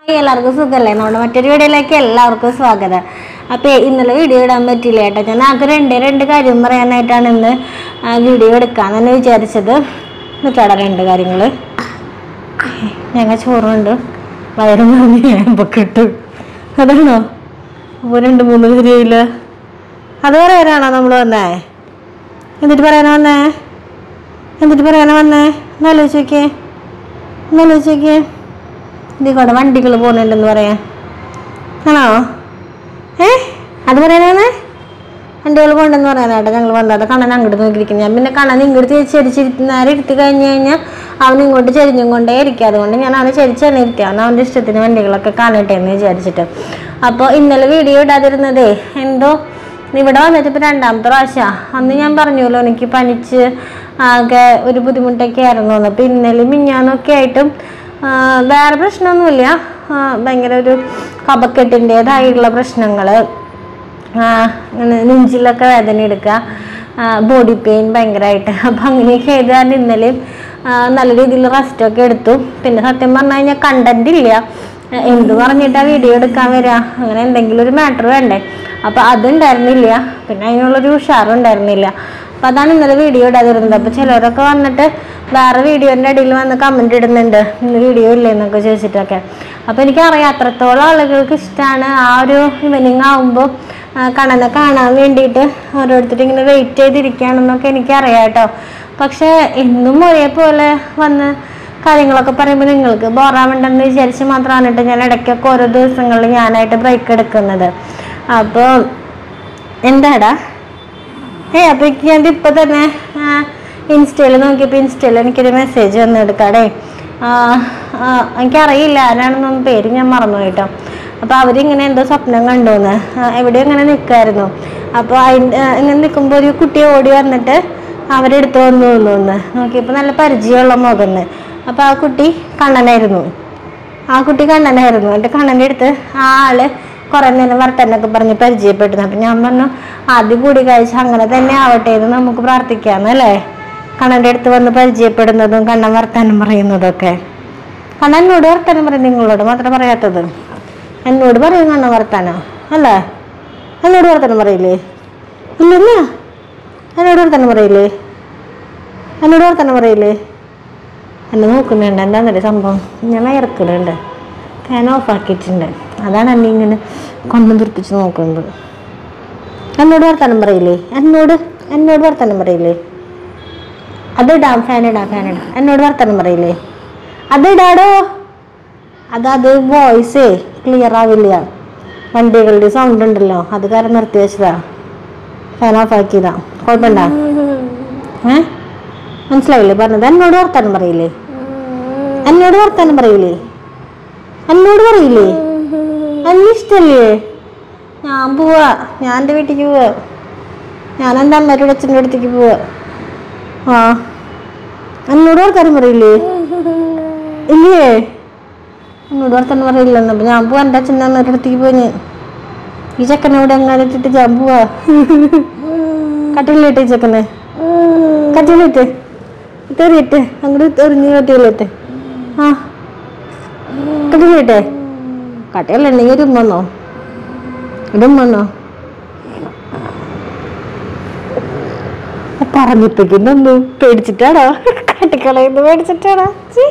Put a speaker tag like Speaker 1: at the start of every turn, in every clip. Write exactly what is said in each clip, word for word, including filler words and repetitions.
Speaker 1: എല്ലാവർക്കും സുഖല്ലേ? നമ്മുടെ മറ്റൊരു വീഡിയോയിലേക്ക് എല്ലാവർക്കും സ്വാഗതം. അപ്പോൾ ഇന്നലെ വീഡിയോ ഇടാൻ പറ്റില്ല കേട്ടോ. ഞാൻ ആകെ രണ്ട് രണ്ട് കാര്യം പറയാനായിട്ടാണ് ഇന്ന് വീഡിയോ എടുക്കാമെന്ന് വിചാരിച്ചത്. എന്നിട്ടാടാ രണ്ട് കാര്യങ്ങൾ. ഞങ്ങൾ ചോറുണ്ട്, വയറ് നിറഞ്ഞൊക്കെ ഇട്ടു. അതാണോ? അപ്പോൾ രണ്ട് മൂന്ന് ശരിയായില്ല. അത് പറയാനാണോ നമ്മൾ വന്നേ? എന്നിട്ട് പറയാനാ വന്നേ? എന്നിട്ട് പറയാനാ വന്നേ? എന്നാലോചിച്ച് നോക്കിയേ, എന്നാലോചിച്ച് നോക്കിയേ. ഇതിൽ കൂടെ വണ്ടികൾ പോകുന്നുണ്ടെന്ന് പറയാം. ആണോ? ഏ അത് പറയാനാണ് വണ്ടികൾ പോകണ്ടെന്ന് പറയാനാട്ടോ ഞങ്ങൾ വന്നത്. കണ്ണൻ അങ്ങോട്ട് നോക്കിയിരിക്കുന്നത്. ഞാൻ പിന്നെ കണ്ണൻ ഇങ്ങോട്ട് ചെരിച്ചിരുത്തി നേരെ ഇരുത്തി കഴിഞ്ഞ് കഴിഞ്ഞാൽ അവൻ ഇങ്ങോട്ട് ചെരിഞ്ഞും കൊണ്ടേ ഇരിക്കുക. അതുകൊണ്ട് ഞാൻ അവനെ ചെരിച്ചാണ് ഇരുത്തി. അവൻ അവൻ്റെ ഇഷ്ടത്തിന് വണ്ടികളൊക്കെ കാണട്ടെ എന്ന് വിചാരിച്ചിട്ട്. അപ്പോൾ ഇന്നലെ വീഡിയോ ഇടാതിരുന്നതേ എന്തോ ഇവിടെ വന്നിട്ട് ഇപ്പോൾ രണ്ടാമത്തെ പ്രാവശ്യമാണ്. അന്ന് ഞാൻ പറഞ്ഞല്ലോ എനിക്ക് പനിച്ച് ആകെ ഒരു ബുദ്ധിമുട്ടൊക്കെ ആയിരുന്നു. അപ്പോൾ ഇന്നലെ മിഞ്ഞാന്നൊക്കെ ആയിട്ടും വേറെ പ്രശ്നമൊന്നുമില്ല. ഭയങ്കര ഒരു കഫക്കെട്ടിൻ്റേതായിട്ടുള്ള പ്രശ്നങ്ങൾ, നെഞ്ചിലൊക്കെ വേദന എടുക്കുക, ബോഡി പെയിൻ ഭയങ്കരമായിട്ട്. അപ്പം അങ്ങനെയൊക്കെ ചെയ്ത് ഞാൻ ഇന്നലെയും നല്ല രീതിയിൽ റെസ്റ്റൊക്കെ എടുത്തു. പിന്നെ സത്യം പറഞ്ഞു കഴിഞ്ഞാൽ കണ്ടന്റ് ഇല്ല, എന്ത് പറഞ്ഞിട്ടാണ് വീഡിയോ എടുക്കാൻ വരിക? അങ്ങനെ എന്തെങ്കിലും ഒരു മാറ്റർ വേണ്ടേ? അപ്പോൾ അതുണ്ടായിരുന്നില്ല. പിന്നെ അതിനുള്ളൊരു ഉഷാറും ഉണ്ടായിരുന്നില്ല. അപ്പം അതാണ് ഇന്നലെ വീഡിയോ ഇടാതിരുന്നത്. അപ്പോൾ ചിലരൊക്കെ വന്നിട്ട് വേറെ വീഡിയോൻ്റെ അടിയിൽ വന്ന് കമൻറ്റ് ഇടുന്നുണ്ട്, ഇന്ന് വീഡിയോ ഇല്ലെന്നൊക്കെ ചോദിച്ചിട്ടൊക്കെ. അപ്പോൾ എനിക്കറിയാം അത്രത്തോളം ആളുകൾക്ക് ഇഷ്ടമാണ്. ആ ഒരു ഈവനിങ് ആകുമ്പോൾ കണ്ണനെ കാണാൻ വേണ്ടിയിട്ട് ഓരോരുത്തർ ഇങ്ങനെ വെയിറ്റ് ചെയ്തിരിക്കുകയാണെന്നൊക്കെ എനിക്കറിയാം കേട്ടോ. പക്ഷേ എന്നും ഒരേപോലെ വന്ന് കാര്യങ്ങളൊക്കെ പറയുമ്പോൾ നിങ്ങൾക്ക് ബോറാവണ്ടെന്ന് വിചാരിച്ച് മാത്രമാണ് കേട്ടോ ഞാൻ ഇടയ്ക്കൊക്കെ ഓരോ ദിവസങ്ങളിൽ ഞാനായിട്ട് ബ്രേക്ക് എടുക്കുന്നത്. അപ്പോൾ എന്താടാ ഏ അപ്പോൾ ഞാൻ ഇപ്പം തന്നെ ഇൻസ്റ്റയിൽ നോക്കിയപ്പോൾ ഇൻസ്റ്റയിൽ എനിക്കൊരു മെസ്സേജ് വന്ന് എടുക്കാടേ. എനിക്കറിയില്ല ആരാണെന്നൊന്നും പേര് ഞാൻ മറന്നു കേട്ടോ. അപ്പോൾ അവരിങ്ങനെ എന്തോ സ്വപ്നം കണ്ടുവന്ന് എവിടെയോ ഇങ്ങനെ നിൽക്കുമായിരുന്നു. അപ്പോൾ അതിൻ്റെ ഇങ്ങനെ നിൽക്കുമ്പോൾ ഒരു കുട്ടി ഓടി വന്നിട്ട് അവരെടുത്ത് വന്നു തോന്നുന്നു. നോക്കിയപ്പോൾ നല്ല പരിചയമുള്ള മുഖന്ന്. അപ്പോൾ ആ കുട്ടി കണ്ണനായിരുന്നു. ആ കുട്ടി കണ്ണനായിരുന്നു. എന്നിട്ട് കണ്ണൻ്റെ അടുത്ത് ആ ആള് കുറേ നേരം വർത്തനൊക്കെ പറഞ്ഞ് പരിചയപ്പെടുന്നു. അപ്പം ഞാൻ പറഞ്ഞു ആദ്യം കൂടി കഴിച്ച് അങ്ങനെ തന്നെ ആവട്ടെ എന്ന് നമുക്ക് പ്രാർത്ഥിക്കാമെന്നല്ലേ. കണ്ണൻ്റെ അടുത്ത് വന്ന് പരിചയപ്പെടുന്നതും കണ്ണൻ വർത്താനം പറയുന്നതൊക്കെ. കണ്ണൻ എന്നോട് വർത്താനം പറയും, നിങ്ങളോട് മാത്രം പറയാത്തത്. എന്നോട് പറയും കണ്ണൻ വർത്താനം അല്ലേ? എന്നോട് വർത്താനം പറയില്ലേ? ഇല്ലെന്നാ എന്നോട് വർത്താനം പറയില്ലേ? എന്നോട് വർത്താനം പറയില്ലേ? എന്നെ നോക്കുന്നുണ്ട്. എന്താണെന്നല്ലേ സംഭവം? ഞാൻ ഇറക്കുന്നുണ്ട്, ഫാൻ ഓഫാക്കിയിട്ടുണ്ട്. അതാണ് എന്നെ ഇങ്ങനെ കൊണ്ടു തുറപ്പിച്ച് നോക്കുന്നത്. എന്നോട് വർത്താനം പറയില്ലേ? എന്നോട് എന്നോട് വർത്താനം പറയില്ലേ? അതിടാം, ഫാൻ ഇടാം, ഫാൻ ഇടാം. എന്നോട് വർത്താനം പറയില്ലേ? അതിടാടോ. അതത് വോയിസേ ക്ലിയർ ആവില്ല, വണ്ടികളുടെ സൗണ്ട് ഉണ്ടല്ലോ, അത് കാരണം നിർത്തി വെച്ചതാ, ഫാൻ ഓഫ് ആക്കിയതാ. കുഴപ്പമുണ്ടാ? ഏ മനസ്സിലായില്ലേ പറഞ്ഞത്? എന്നോട് വർത്താനം പറയില്ലേ? എന്നോട് വർത്താനം പറയില്ലേ? എന്നോട് പറയില്ലേ? എന്നെ ഇഷ്ടല്ലേ? ഞാൻ പോവാ, ഞാൻ എൻ്റെ വീട്ടിലേക്ക് പോവാ. ഞാൻ എൻ്റെ അമ്മയുടെ അച്ഛൻ്റെ അടുത്തേക്ക് പോവാ. ആ എന്നോട് വർത്താനം പറയില്ലേ? ഇല്ലേ? എന്നോട് വർത്താനം പറയില്ലെന്ന്. അപ്പം ഞാൻ പോവാ എൻ്റെ അച്ഛൻ്റെ അമ്മയുടെ അടുത്തേക്ക് പോയി. ഈ ചെക്കനോട് എങ്ങനെ ഇട്ടിട്ട് ഞാൻ പോവാ. കട്ടിലിട്ട് ഈ ചെക്കനെ കട്ടിലിട്ട് തെറിയിട്ട് അങ്ങോട്ട് എറിഞ്ഞ് കട്ടിലിട്ട്. ആ കട്ടിലിട്ടെ കട്ടിലുണ്ടെങ്കിൽ ഒരു ഉമ്മന്നോ ഇടുമ്മന്നോ പറഞ്ഞിപ്പിക്കുന്നു. പേടിച്ചിട്ടാണോ? കട്ടിക്കളയിന്ന് പേടിച്ചിട്ടാണോ?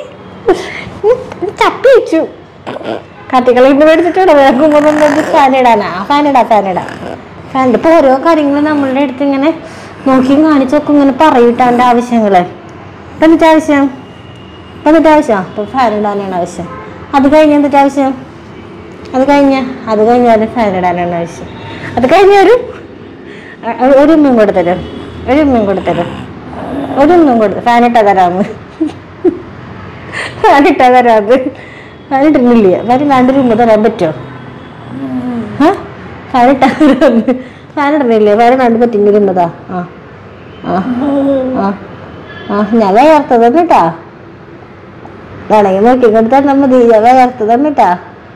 Speaker 1: ചപ്പി വെച്ചു. കട്ടിക്കളയിന്ന് പേടിച്ചിട്ടാണോ? വേഗം ഫാനിടാനാ? ഫാനിടാ ഫാനിടാ ഫാൻ. ഇപ്പോൾ ഓരോ കാര്യങ്ങളും നമ്മളുടെ അടുത്ത് ഇങ്ങനെ നോക്കിയും കാണിച്ചൊക്കെ ഇങ്ങനെ പറയൂട്ടാ എൻ്റെ ആവശ്യങ്ങള്. ഇപ്പം എന്നിട്ട് ആവശ്യം? ഇപ്പം എന്നിട്ട് ആവശ്യം? അപ്പോൾ ഫാൻ ഇടാനാണ് ആവശ്യം. അത് കഴിഞ്ഞ് എന്നിട്ട് ആവശ്യം? അത് കഴിഞ്ഞ് അത് കഴിഞ്ഞാലും ഫാൻ ഇടാനാണ് ആവശ്യം. അത് കഴിഞ്ഞൊരു ഒരു ഉമ്മയും കൂടെ തരും, ഒരു ഉമ്മയും കൂടെ തരും, ഒരു ഉമ്മയും കൊടുത്ത് ഫാനിട്ടാ തരാമെന്ന്. ഫാനിട്ടാ തരാമെന്ന് ഫാനിട്ടിരുന്നില്ല. ഫാനില്ലാണ്ട് ഒരു ഉമ്മ തരാൻ പറ്റുമോ? ആ ഫാനിട്ടാ തരാമെന്ന്. ഫാനിടുന്നില്ലേ? ഫാനിടാണ്ട് പറ്റില്ല ഉമ്മതാ. ആ ആ ആ ആ ഞാൻ വേർത്തത് തന്നിട്ടാ. വേണമെങ്കിൽ നോക്കിക്കൊണ്ട് തന്നാൽ മതി. ഞാൻ വേർത്തത് തന്നിട്ടാ.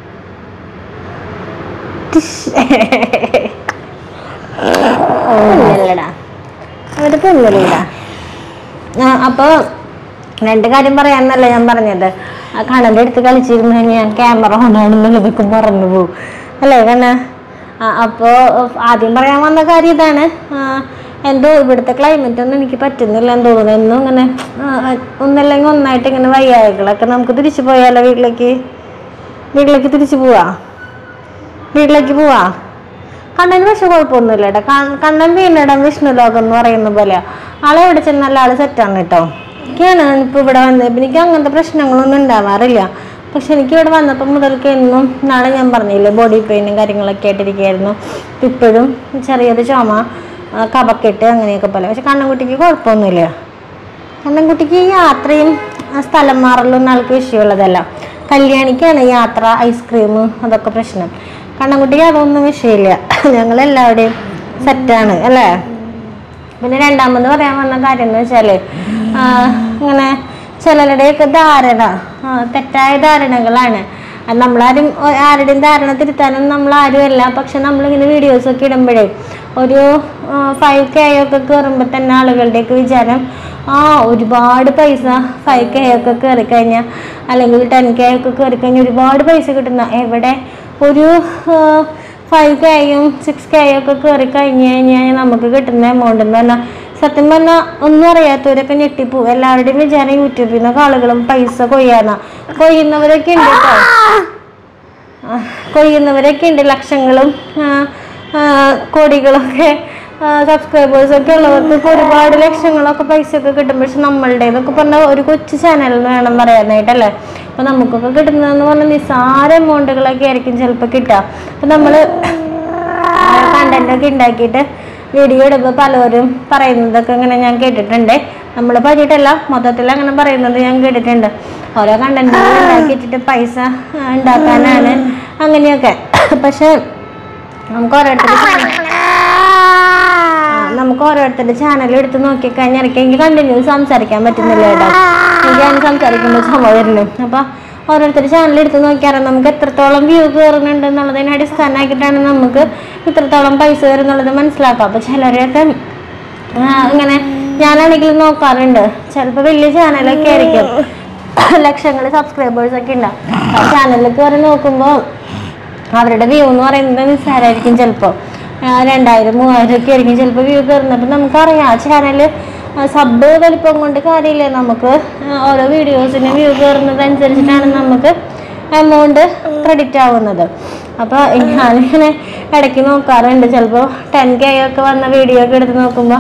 Speaker 1: ല്ലടാ അവർക്ക് ഒന്നുമില്ലടാ. അപ്പോൾ രണ്ട് കാര്യം പറയാമെന്നല്ല ഞാൻ പറഞ്ഞത്. കണ്ണൻ്റെ അടുത്ത് കളിച്ചിരുന്നു ഞാൻ ക്യാമറ ഓണാണെന്നുള്ളതൊക്കെ മറന്നു പോകും അല്ലേ കണ്ണ. അപ്പോൾ ആദ്യം പറയാൻ വന്ന കാര്യം ഇതാണ്, എന്തോ ഇവിടുത്തെ ക്ലൈമറ്റ് ഒന്നും എനിക്ക് പറ്റുന്നില്ല എന്ന് തോന്നുന്നു. എന്നും ഇങ്ങനെ ഒന്നല്ലെങ്കിൽ ഒന്നായിട്ട് ഇങ്ങനെ വയ്യായ്കളൊക്കെ. നമുക്ക് തിരിച്ചു പോയാലോ വീട്ടിലേക്ക്? വീട്ടിലേക്ക് തിരിച്ചു പോവാ വീട്ടിലേക്ക് പോവാ കണ്ണന് പക്ഷെ കുഴപ്പമൊന്നുമില്ല കേട്ടോ. കണ്ണൻ വീണിടം വിഷ്ണു ലോകം എന്ന് പറയുന്ന പോലെ ആളെ എവിടെ ചെന്നാൽ ആള് സെറ്റാണ് കേട്ടോ. എനിക്കാണ് ഇപ്പോൾ ഇവിടെ വന്നത് എനിക്ക് അങ്ങനത്തെ പ്രശ്നങ്ങളൊന്നും ഉണ്ടാവാറില്ല. പക്ഷെ എനിക്ക് ഇവിടെ വന്നപ്പോൾ മുതൽക്ക് എന്നും നാളെ ഞാൻ പറഞ്ഞില്ലേ ബോഡി പെയിനും കാര്യങ്ങളൊക്കെ ആയിട്ടിരിക്കുകയായിരുന്നു. ഇപ്പോഴും ചെറിയൊരു ചുമ, കഫക്കെട്ട് അങ്ങനെയൊക്കെ പോലെ. പക്ഷെ കണ്ണൻകുട്ടിക്ക് കുഴപ്പമൊന്നുമില്ല. കണ്ണൻകുട്ടിക്ക് യാത്രയും സ്ഥലം മാറലൊന്നും ആൾക്ക് വിഷയമുള്ളതല്ല. കല്യാണിക്കാണ് യാത്ര, ഐസ്ക്രീം അതൊക്കെ പ്രശ്നം. കണ്ണൻകുട്ടിക്ക് അതൊന്നും വിഷയമില്ല. ഞങ്ങളെല്ലാവരുടെയും സെറ്റാണ് അല്ലേ. പിന്നെ രണ്ടാമത് പറയാൻ വന്ന കാര്യം എന്ന് വെച്ചാൽ ഇങ്ങനെ ചിലരുടെയൊക്കെ ധാരണ തെറ്റായ ധാരണകളാണ്. നമ്മളാരും ആരുടെയും ധാരണ തിരുത്താനും നമ്മളാരും അല്ല. പക്ഷെ നമ്മളിങ്ങനെ വീഡിയോസൊക്കെ ഇടുമ്പോഴേ ഒരു ഫൈവ് കെ ഒക്കെ കയറുമ്പോൾ തന്നെ ആളുകളുടെയൊക്കെ വിചാരം ആ ഒരുപാട് പൈസ ഫൈവ് കെ ഒക്കെ കയറി കഴിഞ്ഞാൽ അല്ലെങ്കിൽ ടെൻ കെ ഒക്കെ കയറി കഴിഞ്ഞാൽ ഒരുപാട് പൈസ കിട്ടുന്ന. എവിടെ ഒരു ഫൈവ് കെയും സിക്സ് കെ ഒക്കെ കയറി കഴിഞ്ഞ് കഴിഞ്ഞാൽ നമുക്ക് കിട്ടുന്ന എമൗണ്ട് എന്ന് പറഞ്ഞാൽ സത്യം പറഞ്ഞാൽ ഒന്നും അറിയാത്തവരൊക്കെ ഞെട്ടിപ്പോവും. എല്ലാവരുടെയും വിചാരം യൂട്യൂബിൽ നിന്നൊക്കെ ആളുകളും പൈസ കൊയ്യാനാ. കൊയ്യുന്നവരൊക്കെ ഉണ്ട് കേട്ടോ, കൊയ്യുന്നവരൊക്കെ ഉണ്ട്. ലക്ഷങ്ങളും കോടികളൊക്കെ സബ്സ്ക്രൈബേഴ്സൊക്കെ ഉള്ളവർക്ക് ഇപ്പോൾ ഒരുപാട് ലക്ഷങ്ങളൊക്കെ പൈസയൊക്കെ കിട്ടും. പക്ഷെ നമ്മളുടേതൊക്കെ പറഞ്ഞാൽ ഒരു കൊച്ചു ചാനലിന് വേണം പറയാനായിട്ടല്ലേ. അപ്പം നമുക്കൊക്കെ കിട്ടുന്നതെന്ന് പറഞ്ഞാൽ നിസ്സാര എമൗണ്ടുകളൊക്കെ ആയിരിക്കും ചിലപ്പോൾ കിട്ടുക. അപ്പം നമ്മൾ കണ്ടൻറ്റൊക്കെ ഉണ്ടാക്കിയിട്ട് വീഡിയോ ഇടുമ്പോൾ പലരും പറയുന്നതൊക്കെ ഇങ്ങനെ ഞാൻ കേട്ടിട്ടുണ്ട്. നമ്മൾ പറഞ്ഞിട്ടല്ല, മൊത്തത്തിൽ അങ്ങനെ പറയുന്നത് ഞാൻ കേട്ടിട്ടുണ്ട്. ഓരോ കണ്ടൻറ്റുകൾ ഉണ്ടാക്കിയിട്ടിട്ട് പൈസ ഉണ്ടാക്കാനാണ് അങ്ങനെയൊക്കെ. പക്ഷെ നമുക്ക് ഓരോരുത്തർ നമുക്ക് ഓരോരുത്തരുടെ ചാനൽ എടുത്ത് നോക്കിക്കഴിഞ്ഞാൽ എനിക്ക് എനിക്ക് കണ്ടിന്യൂസ് സംസാരിക്കാൻ പറ്റുന്നില്ല കേട്ടോ. എനിക്ക് ഞാൻ സംസാരിക്കുമ്പോൾ സംഭവം വരുന്നു. അപ്പം ഓരോരുത്തരുടെ ചാനൽ എടുത്ത് നോക്കിയാൽ നമുക്ക് എത്രത്തോളം വ്യൂ കയറുന്നുണ്ട് എന്നുള്ളതിനെ അടിസ്ഥാനമാക്കിയിട്ടാണ് നമുക്ക് ഇത്രത്തോളം പൈസ കയറുന്നുള്ളത് മനസ്സിലാക്കാം. അപ്പോൾ ചിലരെയൊക്കെ ഇങ്ങനെ ഞാനാണെങ്കിലും നോക്കാറുണ്ട്. ചിലപ്പോൾ വലിയ ചാനലൊക്കെ ആയിരിക്കും, ലക്ഷങ്ങൾ സബ്സ്ക്രൈബേഴ്സൊക്കെ ഉണ്ടാവും. ആ ചാനലിൽ കയറി നോക്കുമ്പോൾ അവരുടെ വ്യൂ എന്ന് പറയുന്നത് നിസ്സാരമായിരിക്കും. ചിലപ്പോൾ രണ്ടായിരം മൂവായിരം ഒക്കെ ആയിരിക്കും ചിലപ്പോൾ വ്യൂ കയറുന്നത്. അപ്പം നമുക്കറിയാം ആ ചാനൽ സബ് വലിപ്പം കൊണ്ട് കാര്യമില്ല. നമുക്ക് ഓരോ വീഡിയോസിന് വ്യൂ കയറുന്നതനുസരിച്ചിട്ടാണ് നമുക്ക് എമൗണ്ട് ക്രെഡിറ്റ് ആവുന്നത്. അപ്പോൾ ഞാനിങ്ങനെ ഇടയ്ക്ക് നോക്കാറുണ്ട്. ചിലപ്പോൾ ടെൻ കെ ഒക്കെ വന്ന വീഡിയോ ഒക്കെ എടുത്ത് നോക്കുമ്പോൾ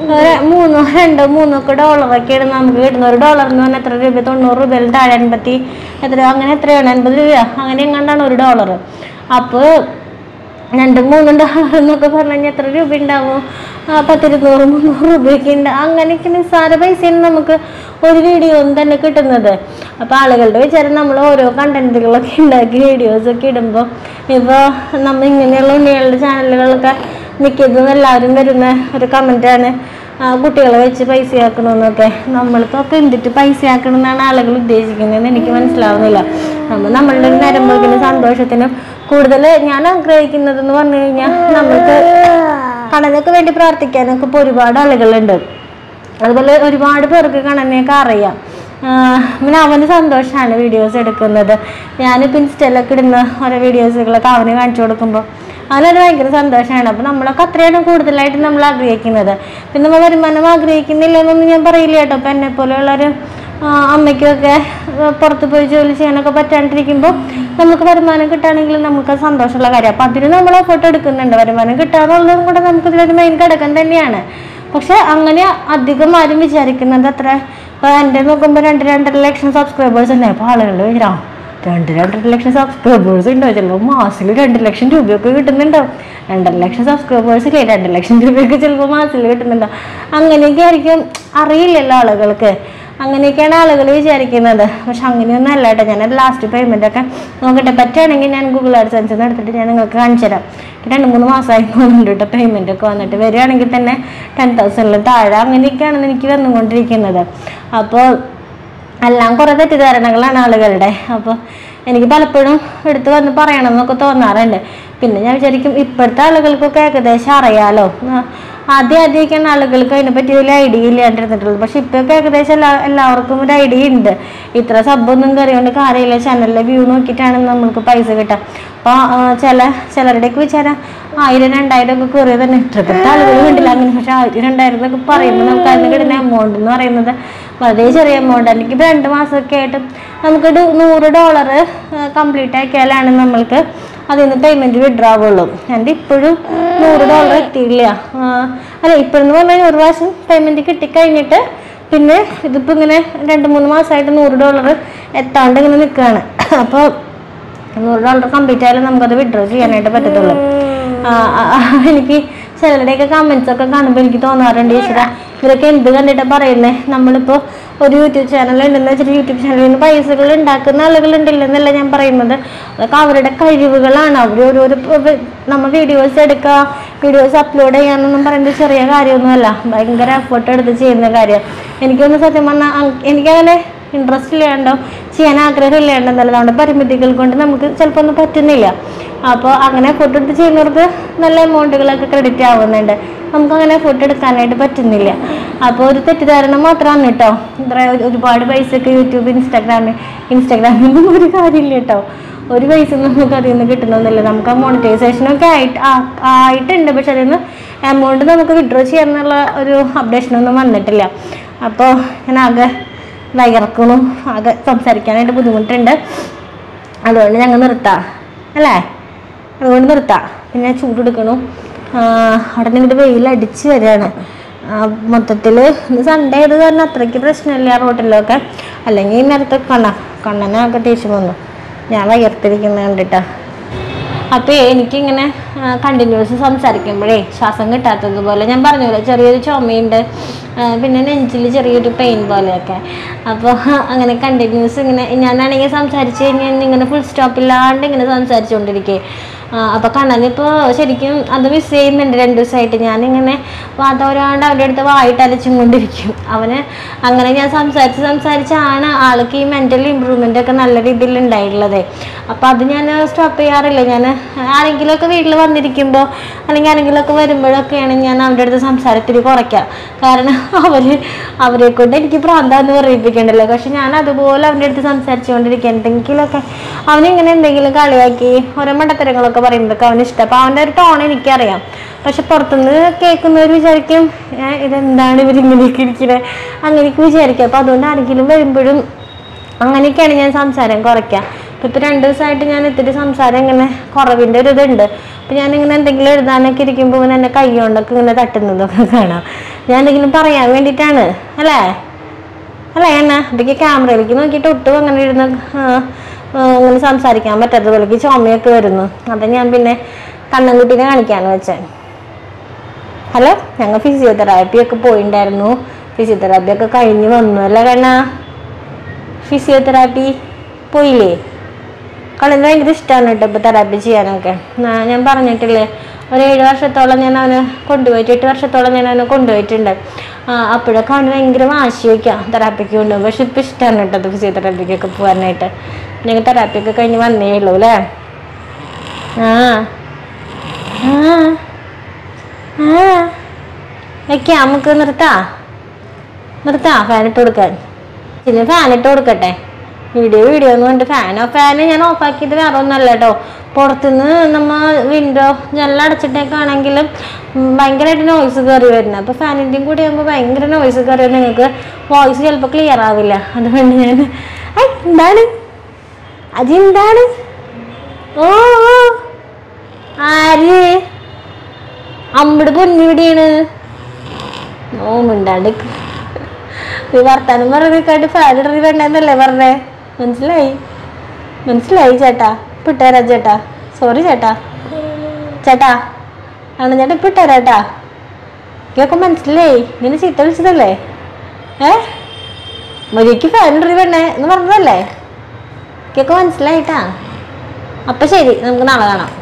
Speaker 1: മൂന്നോ രണ്ടോ മൂന്നോ ഒക്കെ ഡോളറൊക്കെയാണ് നമുക്ക് കിട്ടുന്നത്. ഒരു ഡോളർ എന്ന് പറഞ്ഞാൽ എത്ര രൂപ? തൊണ്ണൂറ് രൂപയിൽ താഴെ അൻപത്തി എത്ര അങ്ങനെ എത്രയാണ് അൻപത് രൂപ അങ്ങനെ എങ്ങാണ്ടാണ് ഒരു ഡോളർ. അപ്പോൾ രണ്ടും മൂന്നും ഡോളർ എന്നൊക്കെ പറഞ്ഞു കഴിഞ്ഞാൽ എത്ര രൂപ ഉണ്ടാവും? പത്തിരുന്നൂറ് മുന്നൂറ് രൂപയൊക്കെ ഉണ്ട്. അങ്ങനെയൊക്കെ നിസ്സാര പൈസയാണ് നമുക്ക് ഒരു വീഡിയോ തന്നെ കിട്ടുന്നത്. അപ്പോൾ ആളുകളുടെ വിചാരം നമ്മൾ ഓരോ കണ്ടന്റുകളൊക്കെ ഉണ്ടാക്കി വീഡിയോസൊക്കെ ഇടുമ്പോൾ ഇപ്പോൾ നമ്മൾ ഇങ്ങനെയുള്ള ഉണ്ണികളുടെ ചാനലുകളൊക്കെ മിക്കതും എല്ലാവരും വരുന്ന ഒരു കമൻറ്റാണ് കുട്ടികളെ വെച്ച് പൈസ ആക്കണമെന്നൊക്കെ. നമ്മളിപ്പോൾ അപ്പോൾ എന്തിട്ട് പൈസ ആക്കണമെന്നാണ് ആളുകൾ ഉദ്ദേശിക്കുന്നതെന്ന് എനിക്ക് മനസ്സിലാവുന്നില്ല. നമ്മൾ നമ്മളുടെ നരമ്പുകൾക്കും സന്തോഷത്തിനും കൂടുതൽ ഞാൻ ആഗ്രഹിക്കുന്നതെന്ന് പറഞ്ഞു കഴിഞ്ഞാൽ നമ്മൾക്ക് കണ്ണനൊക്കെ വേണ്ടി പ്രാർത്ഥിക്കാനൊക്കെ ഇപ്പോൾ ഒരുപാട് ആളുകളുണ്ട്. അതുപോലെ ഒരുപാട് പേർക്ക് കണ്ണനെയൊക്കെ അറിയാം. പിന്നെ അവന് സന്തോഷമാണ് വീഡിയോസ് എടുക്കുന്നത്. ഞാനിപ്പോൾ ഇൻസ്റ്റയിലൊക്കെ ഇടുന്ന ഓരോ വീഡിയോസുകളൊക്കെ അവന് കാണിച്ചു കൊടുക്കുമ്പോൾ അവനത് ഭയങ്കര സന്തോഷമാണ്. അപ്പോൾ നമ്മളൊക്കെ അത്രയാണ് കൂടുതലായിട്ട് നമ്മൾ ആഗ്രഹിക്കുന്നത്. പിന്നെ നമ്മൾ വരുമാനം ആഗ്രഹിക്കുന്നില്ല എന്നൊന്നും ഞാൻ പറയില്ല കേട്ടോ. അപ്പം എന്നെ പോലെയുള്ളൊരു അമ്മയ്ക്കൊക്കെ പുറത്ത് പോയി ജോലി ചെയ്യാനൊക്കെ പറ്റാണ്ടിരിക്കുമ്പോൾ നമുക്ക് വരുമാനം കിട്ടുകയാണെങ്കിൽ നമുക്ക് സന്തോഷമുള്ള കാര്യം. അപ്പം അതിന് നമ്മൾ എഫേർട്ട് എടുക്കുന്നുണ്ട്. വരുമാനം കിട്ടാന്നുള്ളതും കൂടെ നമുക്കിതിലൊരു മെയിൻ ഘടകം തന്നെയാണ്. പക്ഷെ അങ്ങനെ അധികം ആരും വിചാരിക്കുന്നത് അത്ര. ഇപ്പോൾ എൻ്റെ നോക്കുമ്പോൾ രണ്ട് രണ്ടര ലക്ഷം സബ്സ്ക്രൈബേഴ്സ് ഉണ്ട്. അപ്പോൾ ആളുകൾ വരാം രണ്ട് രണ്ടര ലക്ഷം സബ്സ്ക്രൈബേഴ്സ് ഉണ്ടോ? ചിലപ്പോൾ മാസത്തിൽ രണ്ട് ലക്ഷം രൂപയൊക്കെ കിട്ടുന്നുണ്ടാവും. രണ്ടര ലക്ഷം സബ്സ്ക്രൈബേഴ്സില്ലേ രണ്ട് ലക്ഷം രൂപയൊക്കെ ചിലപ്പോൾ മാസത്തിൽ കിട്ടുന്നുണ്ടാവും. അങ്ങനെയൊക്കെ ആയിരിക്കും, അറിയില്ലല്ലോ ആളുകൾക്ക്. അങ്ങനെയൊക്കെയാണ് ആളുകൾ വിചാരിക്കുന്നത്. പക്ഷെ അങ്ങനെയൊന്നും അല്ല കേട്ടോ. ഞാൻ ലാസ്റ്റ് പേയ്മെൻ്റ് ഒക്കെ നോക്കട്ടെ, പറ്റുകയാണെങ്കിൽ ഞാൻ ഗൂഗിൾ ആഡ്സെൻസിൽ നിന്ന് എടുത്തിട്ട് ഞാൻ നിങ്ങൾക്ക് കാണിച്ചു തരാം. രണ്ട് മൂന്ന് മാസമായി പോകുന്നുണ്ട് കേട്ടോ പേയ്മെൻ്റ് ഒക്കെ വന്നിട്ട്. വരികയാണെങ്കിൽ തന്നെ ടെൻ തൗസൻഡിൽ താഴെ അങ്ങനെയൊക്കെയാണെന്ന് എനിക്ക് വന്നുകൊണ്ടിരിക്കുന്നത്. അപ്പോൾ എല്ലാം കുറേ തെറ്റിദ്ധാരണകളാണ് ആളുകളുടെ. അപ്പോൾ എനിക്ക് പലപ്പോഴും എടുത്ത് വന്ന് പറയണം എന്നൊക്കെ തോന്നാറുണ്ട്. പിന്നെ ഞാൻ വിചാരിക്കും ഇപ്പോഴത്തെ ആളുകൾക്കൊക്കെ ഏകദേശം അറിയാലോ. ആദ്യം ആദ്യമൊക്കെയാണ് ആളുകൾക്ക് അതിനെപ്പറ്റി വലിയ ഐഡിയ ഇല്ലാണ്ടിരുന്നിട്ടുള്ളത്. പക്ഷെ ഇപ്പൊക്കെ ഏകദേശം എല്ലാ എല്ലാവർക്കും ഒരു ഐഡിയ ഉണ്ട്. ഇത്ര സബ്ബൊന്നും കയറിയോണ്ട് കാര്യമില്ല, ചാനലിലെ വ്യൂ നോക്കിയിട്ടാണ് നമ്മൾക്ക് പൈസ കിട്ടുക. അപ്പോൾ ചില ചിലരുടെയൊക്കെ വിചാരം ആയിരം രണ്ടായിരം ഒക്കെ കയറിയ തന്നെ ഇത്രപ്പെട്ട ആളുകൾ കണ്ടില്ല അങ്ങനെ. പക്ഷെ ആയിരം രണ്ടായിരം എന്നൊക്കെ പറയുമ്പോൾ നമുക്ക് അതിന് കിട്ടുന്ന എമൗണ്ട് എന്ന് പറയുന്നത് വളരെ ചെറിയ എമൗണ്ട്. അല്ലെങ്കിൽ ഇപ്പോൾ രണ്ട് മാസമൊക്കെ ആയിട്ട് നമുക്കൊരു നൂറ് ഡോളർ കംപ്ലീറ്റ് ആക്കിയാലാണ് നമ്മൾക്ക് അതിൽ നിന്ന് പേയ്മെൻറ്റ് വിഡ്രോ ആവുള്ളൂ. എൻ്റെ ഇപ്പോഴും നൂറ് ഡോളർ എത്തിയില്ല. അല്ല ഇപ്പോഴെന്ന് പറഞ്ഞാൽ ഒരു പ്രാവശ്യം പേയ്മെൻറ്റ് കിട്ടിക്കഴിഞ്ഞിട്ട് പിന്നെ ഇതിപ്പോൾ ഇങ്ങനെ രണ്ട് മൂന്ന് മാസമായിട്ട് നൂറ് ഡോളർ എത്താണ്ട് ഇങ്ങനെ നിൽക്കുകയാണ്. അപ്പോൾ നൂറ് ഡോളർ കംപ്ലീറ്റ് ആയാലും നമുക്കത് വിഡ്രോ ചെയ്യാനായിട്ട് പറ്റത്തുള്ളൂ. എനിക്ക് ചിലരുടെയൊക്കെ കമൻസ് ഒക്കെ കാണുമ്പോൾ എനിക്ക് തോന്നാറുണ്ട്, ചേച്ചിടാ ഇവരൊക്കെ എന്ത് കണ്ടിട്ടാണ് പറയുന്നത്, നമ്മളിപ്പോൾ ഒരു യൂട്യൂബ് ചാനൽ ഉണ്ടെന്ന് വെച്ചിട്ട് യൂട്യൂബ് ചാനലിൽ നിന്ന് പൈസകൾ ഉണ്ടാക്കുന്ന ആളുകളുണ്ടില്ലെന്നല്ല ഞാൻ പറയുന്നത്. അതൊക്കെ അവരുടെ കഴിവുകളാണ്. അവർ ഓരോരോ നമ്മൾ വീഡിയോസ് എടുക്കുക, വീഡിയോസ് അപ്ലോഡ് ചെയ്യാനൊന്നും പറയുന്നത് ചെറിയ കാര്യമൊന്നുമല്ല, ഭയങ്കര എഫേർട്ട് എടുത്ത് ചെയ്യുന്ന കാര്യം. എനിക്കൊന്ന് സത്യം പറഞ്ഞാൽ എനിക്കങ്ങനെ ഇൻട്രസ്റ്റ് ഇല്ലാണ്ടോ ചെയ്യാൻ ആഗ്രഹം ഇല്ലാണ്ടെന്നല്ല, നമ്മുടെ പരിമിതികൾ കൊണ്ട് നമുക്ക് ചിലപ്പോൾ ഒന്നും പറ്റുന്നില്ല. അപ്പോൾ അങ്ങനെ ഫോട്ടോ എടുത്ത് ചെയ്യുന്നവർക്ക് നല്ല എമൗണ്ടുകളൊക്കെ ക്രെഡിറ്റ് ആവുന്നുണ്ട്, നമുക്കങ്ങനെ ഫോട്ടോ എടുക്കാനായിട്ട് പറ്റുന്നില്ല. അപ്പോൾ ഒരു തെറ്റിദ്ധാരണ മാത്രമാണ് കേട്ടോ. ഇത്ര ഒരുപാട് പൈസയൊക്കെ യൂട്യൂബ് ഇൻസ്റ്റാഗ്രാമിൽ ഇൻസ്റ്റാഗ്രാമിൽ ഒരു കാര്യമില്ല കേട്ടോ, ഒരു പൈസ നമുക്ക് അതിൽ നിന്ന് കിട്ടണമെന്നില്ല. നമുക്ക് ആ മോണിറ്റൈസേഷനൊക്കെ ആയിട്ട് ആയിട്ടുണ്ട്, പക്ഷെ അതിൽ നിന്ന് എമൗണ്ട് നമുക്ക് വിഡ്രോ ചെയ്യാനുള്ള ഒരു അപ്ഡേഷനൊന്നും വന്നിട്ടില്ല. അപ്പോൾ ഞാൻ ആകെ വയർക്കണു, ആകെ സംസാരിക്കാനായിട്ട് ബുദ്ധിമുട്ടുണ്ട്. അതുകൊണ്ട് ഞങ്ങൾ നിർത്താം അല്ലേ, അതുകൊണ്ട് നിർത്താം. പിന്നെ ചൂടെടുക്കണു, അവിടെ നിന്നിട്ട് വെയിലടിച്ച് വരികയാണ് മൊത്തത്തിൽ. ഇന്ന് സൺഡേ ആയത് കാരണം അത്രയ്ക്ക് പ്രശ്നമില്ല റോട്ടിലൊക്കെ, അല്ലെങ്കിൽ നേരത്തെ കണ്ണ കണ്ണനൊക്കെ ദേഷ്യം വന്നു ഞാൻ വയർത്തിരിക്കുന്നത് കണ്ടിട്ടാ. അപ്പോൾ എനിക്കിങ്ങനെ കണ്ടിന്യൂസ് സംസാരിക്കുമ്പോഴേ ശ്വാസം കിട്ടാത്തതുപോലെ ഞാൻ പറഞ്ഞല്ലോ, ചെറിയൊരു ചുമയുണ്ട്, പിന്നെ നെഞ്ചിൽ ചെറിയൊരു പെയിൻ പോലെയൊക്കെ. അപ്പോൾ അങ്ങനെ കണ്ടിന്യൂസ് ഇങ്ങനെ ഞാനാണെങ്കിൽ സംസാരിച്ച് കഴിഞ്ഞാൽ ഇങ്ങനെ ഫുൾ സ്റ്റോപ്പില്ലാണ്ട് ഇങ്ങനെ സംസാരിച്ചുകൊണ്ടിരിക്കേ. അപ്പോൾ കണ്ണനിപ്പോൾ ശരിക്കും അത് മിസ് ചെയ്യുന്നുണ്ട് രണ്ട് ദിവസമായിട്ട്. ഞാനിങ്ങനെ വാതോരാണ്ട് അവൻ്റെ അടുത്ത് വായിട്ട് അലച്ചും കൊണ്ടിരിക്കും. അവന് അങ്ങനെ ഞാൻ സംസാരിച്ച് സംസാരിച്ചാണ് ആൾക്ക് ഈ മെൻ്റൽ ഇമ്പ്രൂവ്മെൻ്റ് ഒക്കെ നല്ല രീതിയിൽ ഉണ്ടായിട്ടുള്ളത്. അപ്പോൾ അത് ഞാൻ സ്റ്റോപ്പ് ചെയ്യാറില്ല. ഞാൻ ആരെങ്കിലുമൊക്കെ വീട്ടിൽ വന്നിരിക്കുമ്പോൾ അല്ലെങ്കിൽ ആരെങ്കിലുമൊക്കെ വരുമ്പോഴൊക്കെയാണ് ഞാൻ അവൻ്റെ അടുത്ത് സംസാരത്തിൽ കുറയ്ക്കുക. കാരണം അവർ അവരെ കൊണ്ട് എനിക്ക് പ്രാന്താന്ന് പറയിപ്പിക്കണ്ടല്ലോ. പക്ഷെ ഞാൻ അതുപോലെ അവൻ്റെ അടുത്ത് സംസാരിച്ചുകൊണ്ടിരിക്കുക. എന്തെങ്കിലുമൊക്കെ അവനിങ്ങനെ എന്തെങ്കിലും കളിയാക്കി ഓരോ മണ്ടത്തരങ്ങളൊക്കെ പറയുമ്പോഴൊക്കെ അവന് ഇഷ്ടം. അപ്പോൾ അവൻ്റെ ഒരു ടോൺ എനിക്കറിയാം. പക്ഷെ പുറത്തുനിന്ന് കേൾക്കുന്നവർ വിചാരിക്കും ഇതെന്താണ് ഇവരിങ്ങനെയൊക്കെ ഇരിക്കുന്നത്, അങ്ങനെയൊക്കെ വിചാരിക്കുക. അപ്പോൾ അതുകൊണ്ട് ആരെങ്കിലും വരുമ്പോഴും അങ്ങനെയൊക്കെയാണ് ഞാൻ സംസാരം കുറയ്ക്കുക. അപ്പോൾ ഇപ്പോൾ രണ്ട് ദിവസമായിട്ട് ഞാൻ ഇത്തിരി സംസാരം ഇങ്ങനെ കുറവിൻ്റെ ഒരു ഇതുണ്ട്. അപ്പോൾ ഞാനിങ്ങനെ എന്തെങ്കിലും എഴുതാനൊക്കെ ഇരിക്കുമ്പോൾ ഇങ്ങനെ എൻ്റെ കൈ കൊണ്ടൊക്കെ ഇങ്ങനെ തട്ടുന്നതൊക്കെ കാണാം. ഞാൻ എന്തെങ്കിലും പറയാൻ വേണ്ടിയിട്ടാണ് അല്ലേ അല്ലേ എണ്ണ. അപ്പോൾ ക്യാമറയിലേക്ക് നോക്കിയിട്ട് ഒട്ടും അങ്ങനെ ഇരുന്ന് അങ്ങനെ സംസാരിക്കാൻ പറ്റാത്തതുപോലെ ചുമയൊക്കെ വരുന്നു. അത് ഞാൻ പിന്നെ കണ്ണൻകുട്ടീനെ കാണിക്കാമെന്ന് വെച്ചാൽ. ഹലോ, ഞങ്ങൾ ഫിസിയോതെറാപ്പിയൊക്കെ പോയിട്ടുണ്ടായിരുന്നു. ഫിസിയോതെറാപ്പിയൊക്കെ കഴിഞ്ഞ് വന്നു അല്ലേ കണ്ണ? ഫിസിയോതെറാപ്പി പോയില്ലേ? കണ്ണന് ഭയങ്കര ഇഷ്ടമാണ് കേട്ടോ ഇപ്പോൾ തെറാപ്പി ചെയ്യാനൊക്കെ. ഞാൻ പറഞ്ഞിട്ടില്ലേ, ഒരു ഏഴ് വർഷത്തോളം ഞാൻ അവനെ കൊണ്ടുപോയിട്ട് എട്ട് വർഷത്തോളം ഞാൻ അവനെ കൊണ്ടുപോയിട്ടുണ്ട്. അപ്പോഴൊക്കെ അവന് ഭയങ്കര വാശി വയ്ക്കാം തെറാപ്പിക്ക് കൊണ്ടുപോകും. പക്ഷെ ഇപ്പം ഇഷ്ടമാണ് കേട്ടോ ഫിസിയോതെറാപ്പിക്കൊക്കെ പോകാനായിട്ട്. ഞങ്ങൾ തെറാപ്പിയൊക്കെ കഴിഞ്ഞ് വന്നേ ഉള്ളൂ അല്ലേ? ആ ആ ആ വെക്കാം, നമുക്ക് നിർത്താ നിർത്താ ഫാനിട്ട് കൊടുക്കാൻ. പിന്നെ ഫാനിട്ട് കൊടുക്കട്ടെ. വീഡിയോ വീഡിയോ എന്ന് പറഞ്ഞിട്ട് ഫാനോ ഫാന് ഞാൻ ഓഫാക്കിയത് വേറെ ഒന്നല്ല കേട്ടോ. പുറത്തുനിന്ന് നമ്മൾ വിൻഡോ ജനൽ അടച്ചിട്ടേക്കാണെങ്കിലും ഭയങ്കരമായിട്ട് നോയ്സ് കയറി വരുന്നത്. അപ്പോൾ ഫാനിൻ്റെയും കൂടി ആകുമ്പോൾ ഭയങ്കര നോയ്സ് കയറി നിങ്ങൾക്ക് വോയിസ് ചിലപ്പോൾ ക്ലിയർ ആവില്ല. അതുകൊണ്ട് ഞാൻ ഐ എന്താണ് അതെന്താണ് ഓ ആര് അമ്മയുടെ പൊന്നിവിടെയാണ് ഓ മിണ്ടാണ്ട് വർത്താനം പറഞ്ഞിട്ട് ഫാൻ ഇടറി വേണ്ടെന്നല്ലേ പറഞ്ഞേ? മനസ്സിലായി മനസ്സിലായി ചേട്ടാ. ഇപ്പിട്ടേരാ ചേട്ടാ. സോറി ചേട്ടാ ചേട്ടാ ആണ് ചേട്ടാ, ഇപ്പിട്ടേരാ ചേട്ടാ. ഇതൊക്കെ മനസ്സിലായി. ഇങ്ങനെ ചീത്ത വിളിച്ചതല്ലേ? ഏ മര്യാദയ്ക്ക് ഫാൻ ഇടറി വേണ്ടേ എന്ന് പറഞ്ഞതല്ലേ? ഇതൊക്കെ മനസ്സിലായിട്ടാ. അപ്പം ശരി, നമുക്ക് നാളെ കാണാം.